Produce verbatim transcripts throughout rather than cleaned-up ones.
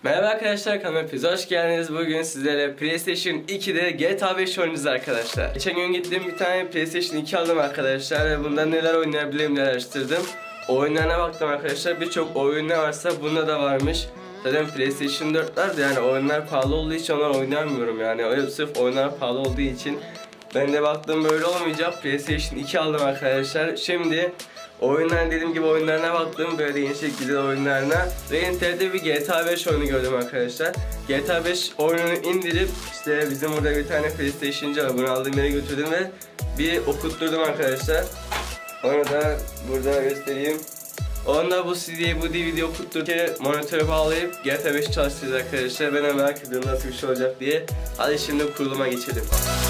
Merhaba arkadaşlar, kanalıma hepiniz hoş geldiniz. Bugün sizlere PlayStation iki'de G T A beş oynayacağız arkadaşlar. Geçen gün gittim, bir tane PlayStation iki aldım arkadaşlar ve bundan neler oynayabilirim diye araştırdım. Oyunlarına baktım arkadaşlar, birçok oyun ne varsa bunda da varmış. Zaten PlayStation dört'ler de yani oyunlar pahalı olduğu için onlar oynamıyorum yani. Öyle sırf oyunlar pahalı olduğu için ben de baktım böyle olmayacak. PlayStation iki aldım arkadaşlar. Şimdi oyunlar, dediğim gibi oyunlarına baktım, böyle değişik güzel oyunlarına ve internette bir G T A beş oyunu gördüm arkadaşlar. G T A beş oyununu indirip işte bizim burada bir tane PlayStation'cı var, bunu aldığım yere götürdüm ve bir okutturdum arkadaşlar. Onu da burada göstereyim. Onu da bu C D'yi, bu D V D'yi okuttururken monitöre bağlayıp G T A beş çalıştıracağız arkadaşlar. Ben de merak ediyorum nasıl bir şey olacak diye. Hadi şimdi kuruluma geçelim.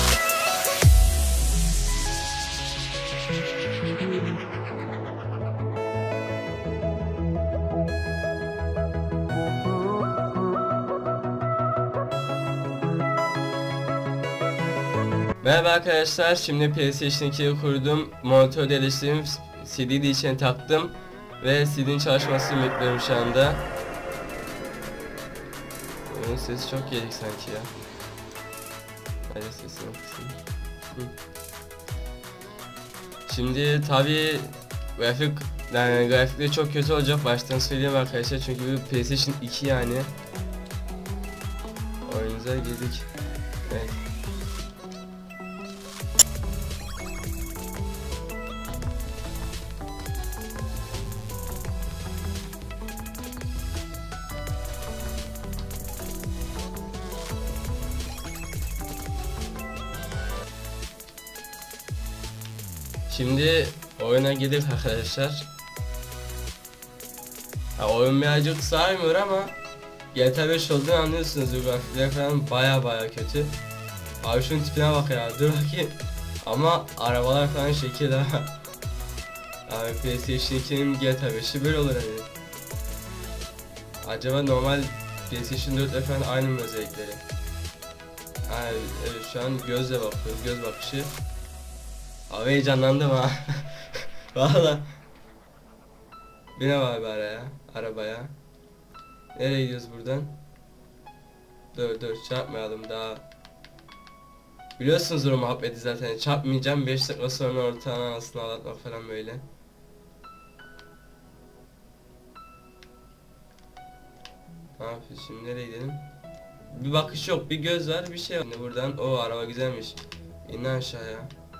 Merhaba arkadaşlar, şimdi PlayStation iki'yi kurdum, monitör yerleştirdim, C D'yi de içine taktım ve C D'nin çalışmasını bekliyorum şu anda. Oyunun sesi çok gelik sanki ya. Hadi sesini kısayım. Şimdi tabi grafik, yani grafikleri çok kötü olacak, baştan söyleyeyim arkadaşlar, çünkü bu PlayStation iki yani. Oyunumuza girdik. Evet. Şimdi oyuna girdik arkadaşlar. Ha, oyun birazcık sarmıyor ama G T A beş olduğunu anlıyorsunuz. Grafikler falan baya baya kötü. Abi şunun tipine bak ya, dur bakayım. Ama arabalar falan şekil ha. Abi PlayStation iki'nin G T A beşi böyle olur hani. Acaba normal PlayStation dört'le falan aynı mı özellikleri? Ha, evet, şu an gözle bakıyoruz, göz bakışı. Abi heyecanlandım ha. Valla. Bine var bir araya, arabaya. Nereye gidiyoruz buradan? Dur dur, çarpmayalım daha. Biliyorsunuz o muhabbeti zaten, çarpmayacağım, beş dakika sonra ortağın anasını ağlatmak falan böyle. Ne yapıyoruz şimdi, nereye gidelim? Bir bakış yok, bir göz var, bir şey var. Şimdi buradan, o araba güzelmiş. İn aşağıya.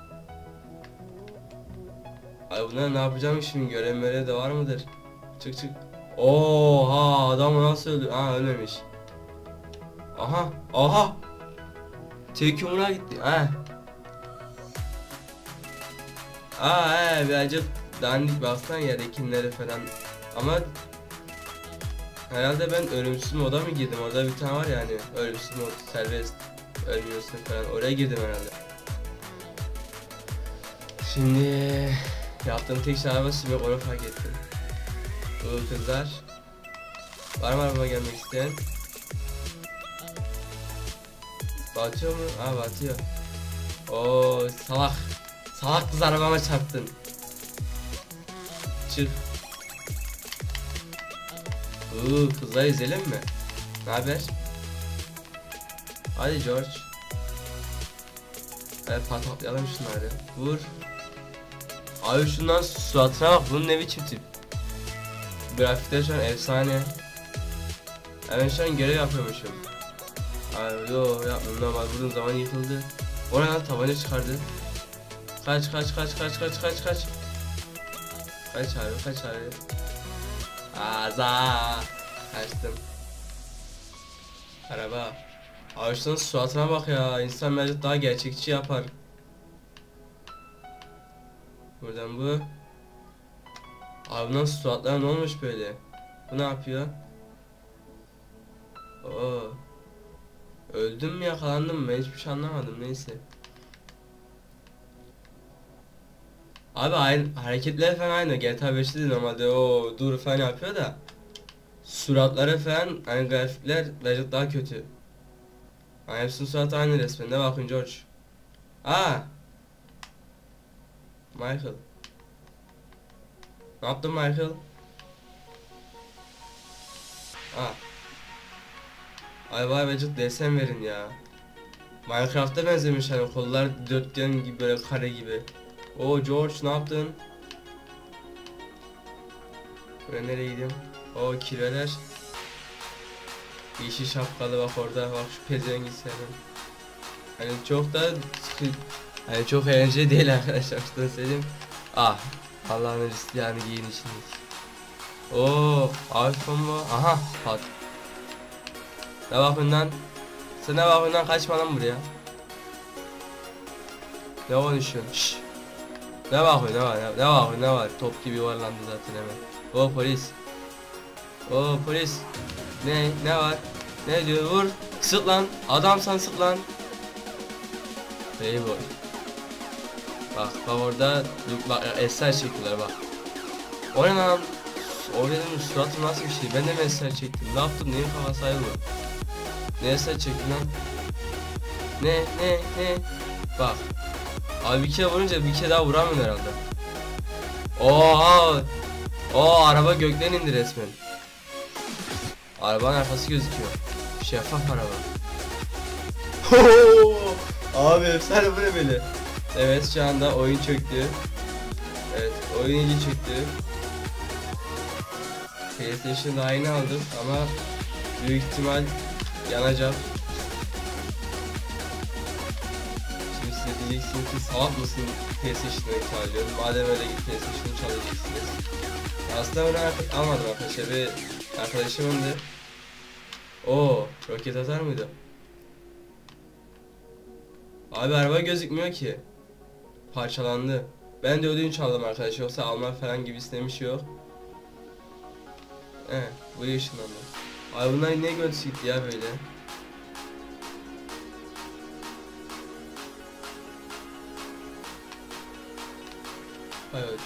Ay bunlar ne yapacağım şimdi, görenlere de var mıdır? Çık çık. Oha, adam nasıl öldü? Ha, ölmemiş. Aha aha. Tek yumruğa gitti. Ha. Aa he, birazcık dandik bastan yerdekileri falan. Ama herhalde ben ölümsüz moda mı girdim? Orada bir tane var yani, ölümsüz mod, serbest, ölmüyorsun falan, oraya girdim herhalde. Şimdi yaptığım tek şey araba sürmek, onu fark ettim. Bu kızlar var mı araba gelmek isteyen? Batıyor mu? Aa, batıyor. Oo salak. Salak kız, arabama çarptın. Çık. Uuu, kızlar izleyelim mi? Ne haber? Hadi George. Evet, pataklayalım şunları. Vur. Abi şundan suratına bak, bunun ne biçim tip. Grafikler şu an efsane. Ben şu an görev yapıyormuşum. Abi yo, yapmıyorum, normal vurduğum zaman yıkıldı. Oradan tabanca çıkardı. Kaç kaç kaç kaç kaç kaç kaç. Kaç abi, kaç abi. Aza. Kaçtım. Araba. Abi şunun suratına bak ya, insan birazcık daha gerçekçi yapar. Buradan bu. Abi bunun suratları ne olmuş böyle? Bu ne yapıyor? Oo. Öldüm mü, yakalandım mı? Ben hiçbir şey anlamadım, neyse. Abi aynı hareketler falan aynı. G T A beş'te de normalde o dur falan yapıyor da suratları falan, hani grafikler birazcık daha kötü. Yani hepsinin suratı aynı resmen. Ne bakın George. Aa. Michael. Ne yaptın Michael? Aa. Ay vay vecik desen verin ya. Minecraft'a benzemiş hani kollar dörtgen gibi böyle kare gibi. Oo George ne yaptın? Ben nereye gideyim? O kirveler. Yeşil şapkalı bak orada, bak şu pezevengi sevdim. Hani çok da hani çok eğlenceli değil arkadaşlar, şuradan söyleyeyim. Ah Allah'ın riskli yani giyin içindeki. Oo iPhone mu? Aha pat. Ne bakın lan? Sen ne bakın lan, kaçma lan buraya. Ne konuşuyorsun? Şşş. Ne bakıyor, ne var, ne, ne bakıyor, ne var? Top gibi yuvarlandı zaten hemen. O polis. O polis. Ne, ne var? Ne diyor? Vur. Sık lan. Adamsan sık lan. Playboy. Bak, bak orada bak eser çekiyorlar bak. O ne lan? O benim suratım nasıl bir şey? Ben de mi eser çektim? Ne yaptım? Neyin kafası ayrı bu? Ne eser çektim lan? Ne, ne, ne? Bak. Abi bir kere vurunca bir kere daha vuramıyorum herhalde. Oha! Oo araba gökten indi resmen. Arabanın arkası gözüküyor. Şeffaf araba. Abi efsane, bu ne böyle? Evet şu anda oyun çöktü. Evet oyun iyice çöktü. PlayStation daha yeni aldım ama büyük ihtimal yanacak. Şimdi size diyeceksiniz ki salak mısın PlayStation'ı çalıyorsun? Madem öyle git PlayStation'ı çalacaksınız. Aslında bunu artık almadım arkadaşlar, bir arkadaşımındı. Oo, roket atar mıydı? Abi araba gözükmüyor ki. Parçalandı. Ben de ödünç aldım arkadaşlar, yoksa almak falan gibi istemiş yok. He, bu yaşınlandı. Abi bunlar ne görüntüsü gitti ya böyle. Evet.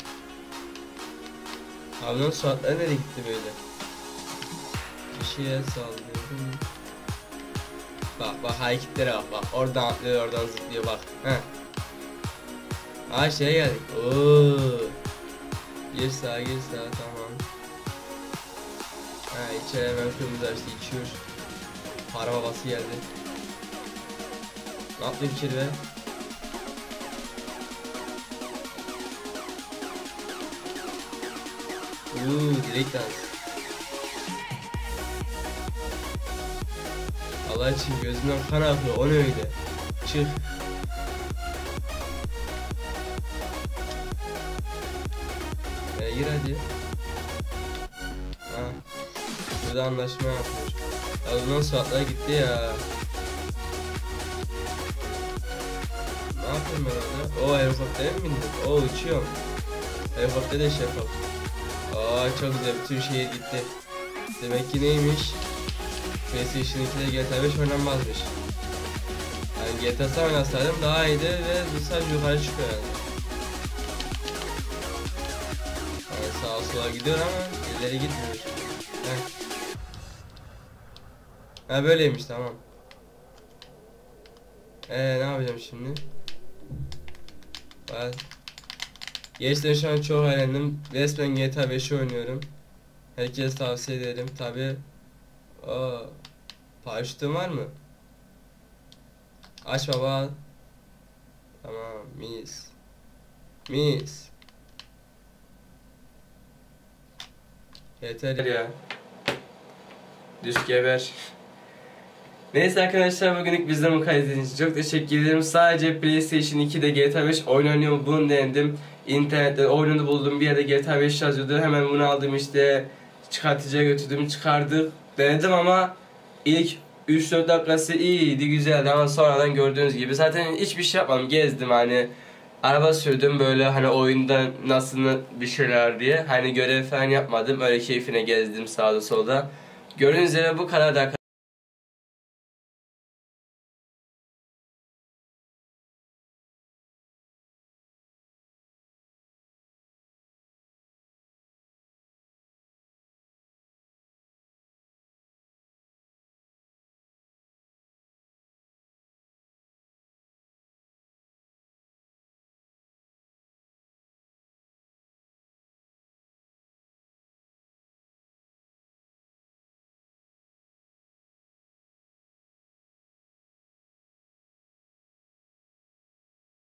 Abi bunun suratları nereye gitti böyle? Kişiye saldırdım. Bak bak hareketlere bak bak, oradan atlıyor, oradan zıplıyor bak. He. Aa şeye geldik. Oo. Gir sağa, gir sağa, tamam. Ha içeri hemen kırmızı açtı, içiyor. Para babası geldi. Ne yaptı içeri be? Uuu direkt dans. Allah için gözümden kan akıyor, o ne öyle? Çık. Ya gir hadi. Ha. Burada anlaşma yapmış. Ya bundan saatler gitti ya. Ne yapayım ben orada? O helikoptere mi bindim? O uçuyorum. Helikopter de şey yapalım. Aa çok güzel, bütün şehir gitti. Demek ki neymiş? PlayStation ikide G T A beş oynanmazmış. Yani G T A oynasaydım daha iyiydi ve bu sadece yukarı çıkıyor yani. Yani sağa sola gidiyor ama ileri gitmiyor. Heh. Ha böyleymiş, tamam. Eee ne yapacağım şimdi? Ben gerçekten şu an çok eğlendim. Resmen G T A beşi oynuyorum. Herkese tavsiye ederim tabi. Aa, paraşütün var mı? Aç baba. Tamam, mis. Mis. Yeter ya. Düş geber. Neyse arkadaşlar, bugünlük bizden bu kadar, izlediğiniz için çok teşekkür ederim. Sadece PlayStation ikide G T A beş oynanıyor mu bunu denedim. İnternette oyununu buldum, bir yerde G T A beş yazıyordu. Hemen bunu aldım, işte çıkartıcıya götürdüm, çıkardık. Denedim ama ilk üç dört dakikası iyiydi, güzeldi ama sonradan gördüğünüz gibi zaten hiçbir şey yapmadım, gezdim hani. Araba sürdüm böyle, hani oyunda nasıl bir şeyler diye. Hani görev falan yapmadım, öyle keyfine gezdim sağda solda. Gördüğünüz üzere bu kadar da.